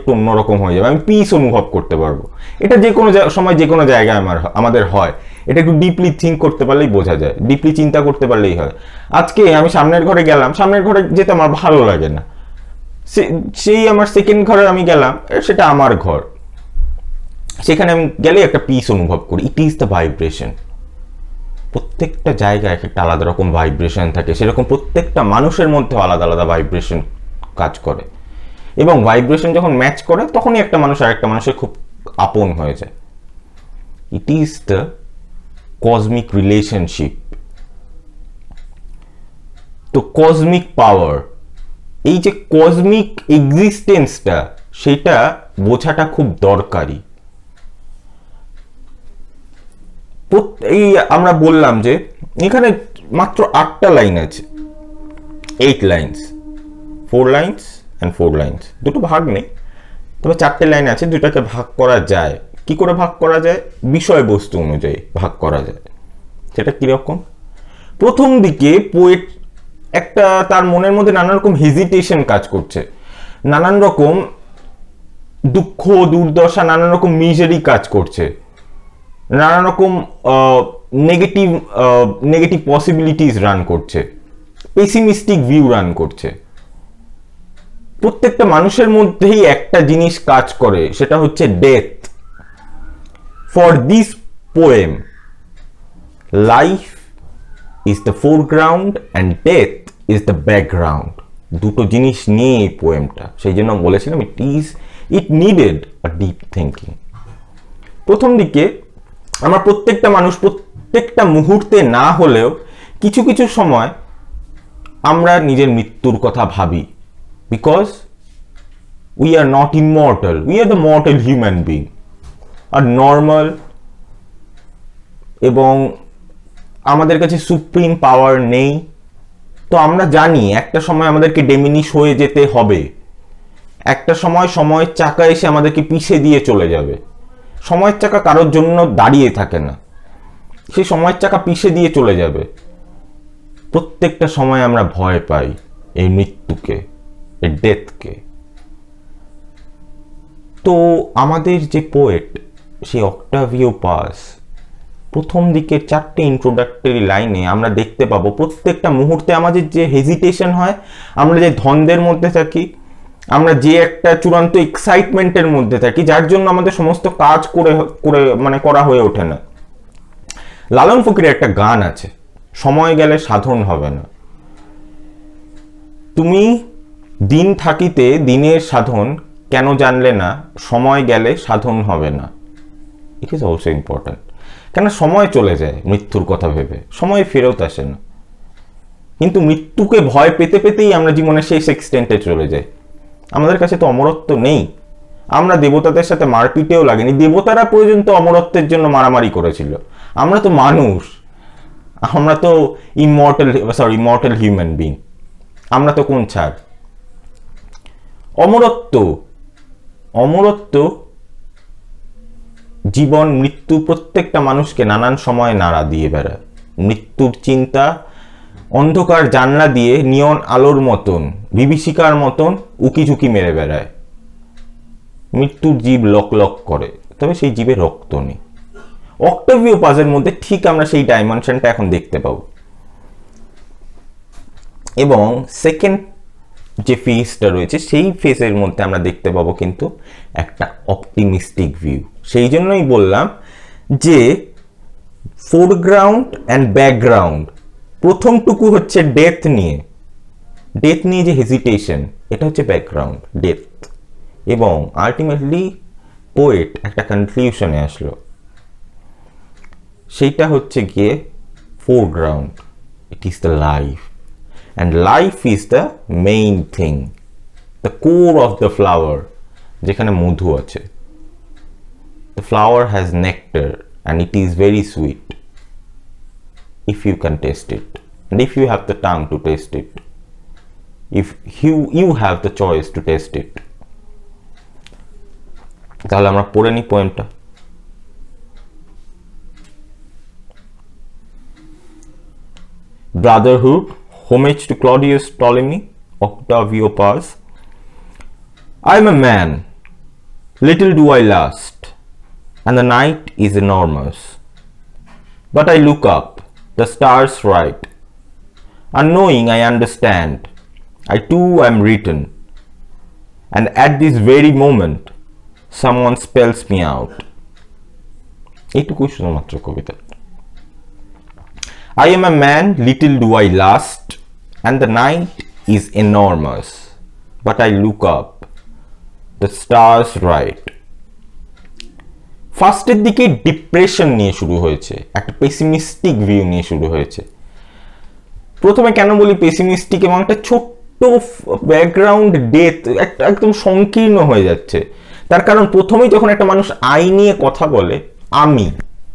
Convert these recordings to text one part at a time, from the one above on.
একটু অন্যরকম হয়ে যাবে, আমি পিস অনুভব করতে পারবো। এটা যে কোনো সময় যে কোনো জায়গায় আমাদের হয়, এটা একটু ডিপলি থিঙ্ক করতে পারলেই বোঝা যায়, ডিপলি চিন্তা করতে পারলেই হয়। আজকে আমি সামনের ঘরে গেলাম, সামনের ঘরে যেতে আমার ভালো লাগে না, সেই আমার সেকেন্ড ঘরে আমি গেলাম, সেটা আমার ঘর, সেখানে আমি গেলে একটা পিস অনুভব করি। It is the vibration. প্রত্যেকটা জায়গায় একটা আলাদা রকম ভাইব্রেশন থাকে, সেরকম প্রত্যেকটা মানুষের মধ্যে আলাদা আলাদা ভাইব্রেশন কাজ করে, এবং ভাইব্রেশন যখন ম্যাচ করে তখনই একটা মানুষ আরেকটা মানুষের খুব আপন হয়ে যায়। It is the cosmic relationship. তো কসমিক পাওয়ার, এই যে কসমিক এক্সিস্টেন্সটা, সেটা বোঝাটা খুব দরকারি। এই আমরা বললাম যে এখানে মাত্র 8টা লাইন আছে, 8 লাইনস, 4 লাইনস অ্যান্ড 4 লাইনস, দুটো ভাগ নেই, তবে 4টে লাইন আছে। দুটাকে ভাগ করা যায়। কি করে ভাগ করা যায়? বিষয়বস্তু অনুযায়ী ভাগ করা যায়। সেটা কিরকম? প্রথম দিকে পোয়েট একটা, তার মনের মধ্যে নানান রকম হেজিটেশন কাজ করছে, নানান রকম দুঃখ দুর্দশা, নানান রকম মিজারি কাজ করছে, নানান রকম নেগেটিভ পসিবিলিটিস রান করছে, পেসিমিস্টিক ভিউ রান করছে। প্রত্যেকটা মানুষের মধ্যেই একটা জিনিস কাজ করে, সেটা হচ্ছে death. For this poem, life is the foreground and death is the background. দুটো জিনিস নিয়ে এই পোয়েমটা, সেই জন্য বলেছিলাম it needed a deep thinking. প্রথম দিকে আমরা প্রত্যেকটা মানুষ প্রত্যেকটা মুহূর্তে না হলেও কিছু কিছু সময় আমরা নিজের মৃত্যুর কথা ভাবি, because we are not immortal, we are the mortal human being, আর নর্মাল, এবং আমাদের কাছে সুপ্রিম পাওয়ার নেই। তো আমরা জানি একটা সময় আমাদেরকে ডেমিনিশ হয়ে যেতে হবে, একটা সময় সময়ের চাকা এসে আমাদেরকে পিষে দিয়ে চলে যাবে। সময়ের চাকা কারোর জন্য দাঁড়িয়ে থাকে না, সেই সময়ের চাকা পিষে দিয়ে চলে যাবে। প্রত্যেকটা সময় আমরা ভয় পাই এই মৃত্যুকে, এই ডেথকে। তো আমাদের যে পোয়েট, সেই অক্টাভিও পাস, প্রথম দিকের 4টে ইন্ট্রোডাক্টরি লাইনে আমরা দেখতে পাবো প্রত্যেকটা মুহূর্তে আমাদের যে হেজিটেশন হয়, আমরা যে দ্বন্দ্বের মধ্যে থাকি, আমরা যে একটা চূড়ান্ত এক্সাইটমেন্টের মধ্যে থাকি, যার জন্য আমাদের সমস্ত কাজ করা হয়ে ওঠে না। লালন ফকিরের একটা গান আছে, সময় গেলে সাধন হবে না। তুমি দিন থাকিতে দিনের সাধন কেন জানলে না, সময় গেলে সাধন হবে না। It is also important. কেন সময় চলে যায় মৃত্যুর কথা ভেবে, সময় ফেরত আসে না, কিন্তু মৃত্যুকে ভয় পেতে পেতেই আমরা জীবনের শেষ এক্সটেন্টে চলে যাই। আমাদের কাছে তো অমরত্ব নেই, আমরা দেবতাদের সাথে মারপিটেও লাগেনি, দেবতারা পর্যন্ত অমরত্বের জন্য মারামারি করেছিল। আমরা তো মানুষ, আমরা তো ইমর্টাল হিউম্যান বিং, আমরা তো কোন ছাড়। অমরত্ব জীবন মৃত্যু প্রত্যেকটা মানুষকে নানান সময় নাড়া দিয়ে বেড়ায়। মৃত্যুর চিন্তা অন্ধকার জানলা দিয়ে নিয়ন আলোর মতন, বিভীষিকার মতন উকিঝুঁকি মেরে বেড়ায়। মৃত্যুর জীব লক লক করে, তবে সেই জীবে রক্ত নেই। অক্টাভিও পাজের মধ্যে ঠিক আমরা সেই ডাইমেনশনটা এখন দেখতে পাবো। এবং সেকেন্ড যে ফেজটা রয়েছে, সেই ফেজের মধ্যে আমরা দেখতে পাবো কিন্তু একটা অপটিমিস্টিক ভিউ। সেই জন্যই বললাম যে ফোরগ্রাউন্ড অ্যান্ড ব্যাকগ্রাউন্ড, প্রথমটুকু হচ্ছে ডেথ নিয়ে যে হেজিটেশন, এটা হচ্ছে ব্যাকগ্রাউন্ড, ডেথ। এবং আলটিমেটলি পোয়েট একটা কনক্লুশনে আসলো, সেইটা হচ্ছে গিয়ে foreground, it is the life, and life is the main thing, the core of the flower, যেখানে মধু আছে। The flower has nectar and it is very sweet if you can taste it, and if you have the tongue to taste it, if you have the choice to taste it. তাহলে আমরা পড়ে নি পোয়েমটা। Brotherhood, homage to Claudius, Ptolemy, Octavio Paz. I am a man Little do I last, and the night is enormous. But I look up, the stars right. Unknowing I understand, I too am written, and at this very moment someone spells me out. এইটুকুই শুধুমাত্র কবিতা। I am a man, little do I last, and the night is enormous, but I look up, the stars right. ফার্স্টের দিকে depression নিয়ে শুরু হয়েছে, একটা pessimistic view নিয়ে শুরু হয়েছে। প্রথমে কেন বলি পেসিমিস্টিক, এবং একটা ছোট্ট ব্যাকগ্রাউন্ড ডেথ একদম সংকীর্ণ হয়ে যাচ্ছে। তার কারণ প্রথমেই যখন একটা মানুষ আই নিয়ে কথা বলে, আমি,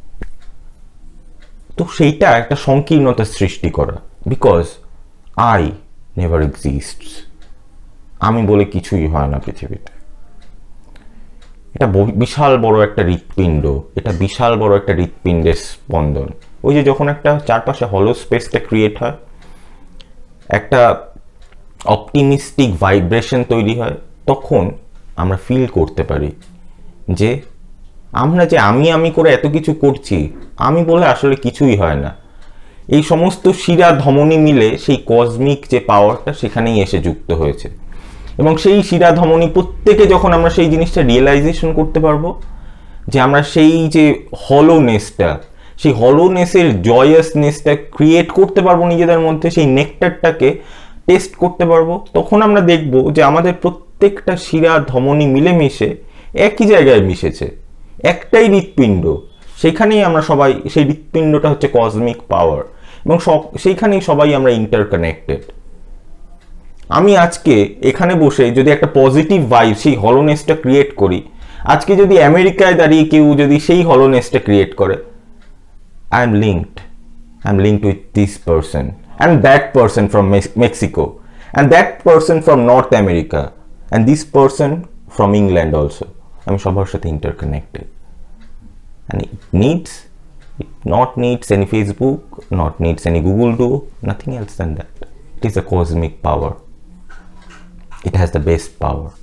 তো সেইটা একটা সংকীর্ণতা সৃষ্টি করা, বিকজ আই নেভার এক্সিস্টস। আমি বলে কিছুই হয় না পৃথিবীতে। এটা বিশাল বড় একটা হৃৎপিণ্ড, এটা বিশাল বড় একটা হৃৎপিণ্ডের স্পন্দন। ওই যে যখন একটা চারপাশে হলো স্পেসটা ক্রিয়েট হয়, একটা অপটিমিস্টিক ভাইব্রেশন তৈরি হয়, তখন আমরা ফিল করতে পারি যে আমরা যে আমি করে এত কিছু করছি, আমি বলে আসলে কিছুই হয় না। এই সমস্ত শিরা ধমনী মিলে সেই কসমিক যে পাওয়ারটা সেখানেই এসে যুক্ত হয়েছে, এবং সেই শিরা ধমনী প্রত্যেকে যখন আমরা সেই জিনিসটা রিয়েলাইজেশন করতে পারবো যে আমরা সেই যে হলোনেসটা, সেই হলোনেসের জয়াসনেসটা ক্রিয়েট করতে পারবো নিজেদের মধ্যে, সেই নেকটারটাকে টেস্ট করতে পারবো, তখন আমরা দেখব যে আমাদের প্রত্যেকটা শিরা ধমনী মিলেমিশে একই জায়গায় মিশেছে, একটাই হৃৎপিণ্ড। সেখানেই আমরা সবাই, সেই হৃৎপিণ্ডটা হচ্ছে কসমিক পাওয়ার, এবং সেইখানেই সবাই আমরা ইন্টারকানেক্টেড। আমি আজকে এখানে বসে যদি একটা পজিটিভ ভাইব, সেই হলোনেসটা ক্রিয়েট করি, আজকে যদি আমেরিকায় দাঁড়িয়ে কেউ যদি সেই হলোনেসটা ক্রিয়েট করে, I am linked with this person and that person from Mexico, and that person from North America, and this person from England also. আমি সবার সাথে interconnected, and it not needs any Facebook, not needs any Google do, nothing else than that. It is a cosmic power. It has the best power.